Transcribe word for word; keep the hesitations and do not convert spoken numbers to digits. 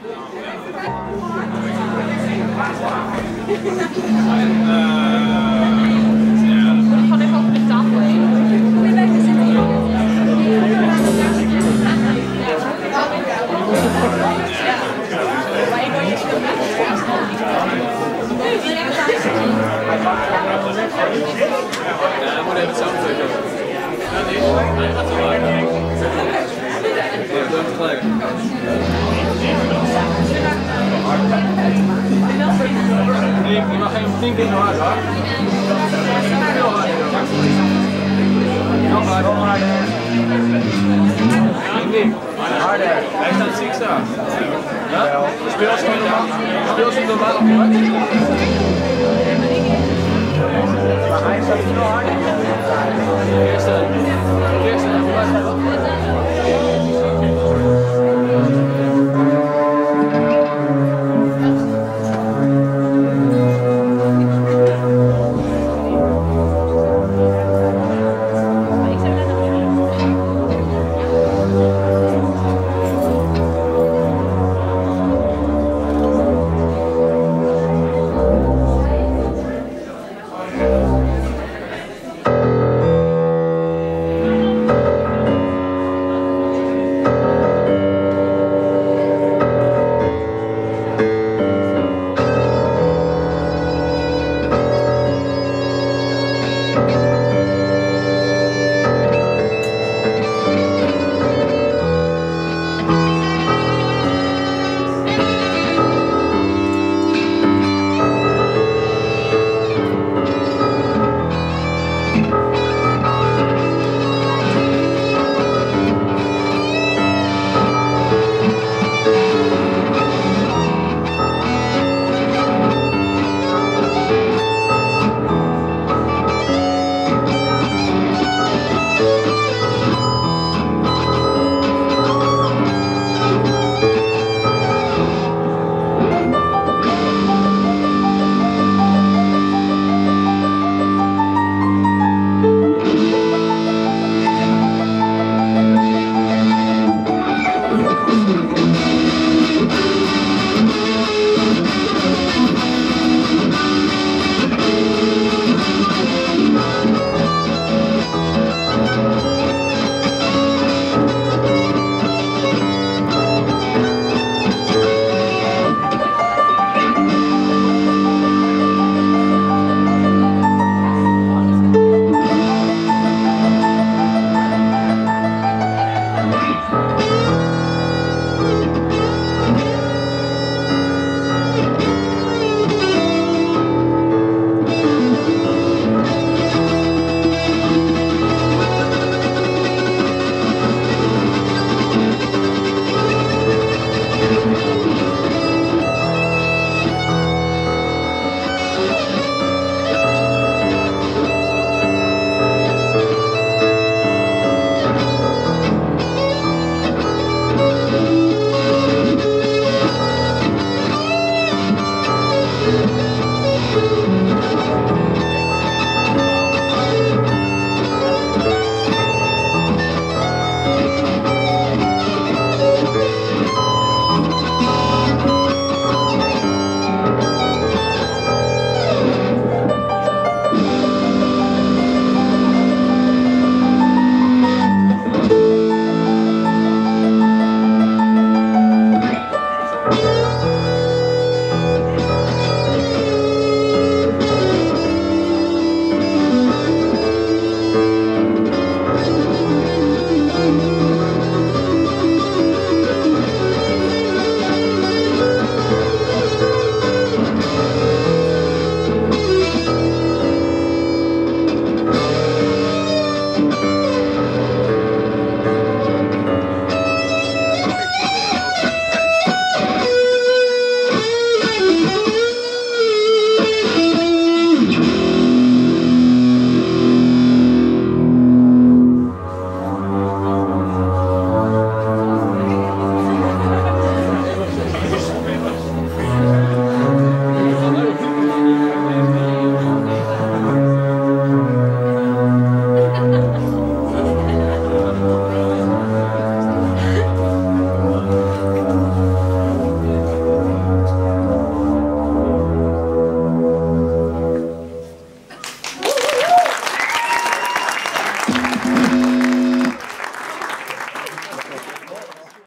Kan ik over de tafel heen? Ja, moet even zelf drukken. Ja, nee, hij gaat zo uit. Ja, dat is gelijk. Nee, je mag geen tien keer zo hard, hoor. Nog harder. Nog harder. Nee, harder. Hij staat zigzag. Ja? Speel ze normaal. Speel ze normaal op je hart. Maar hij staat zo hard. Eerste. Eerste. Thank you.